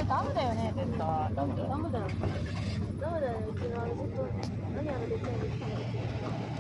ダムだよね、絶対。 ダムだよ。ダムだよ、うちのずっと、何やらできないんですかね。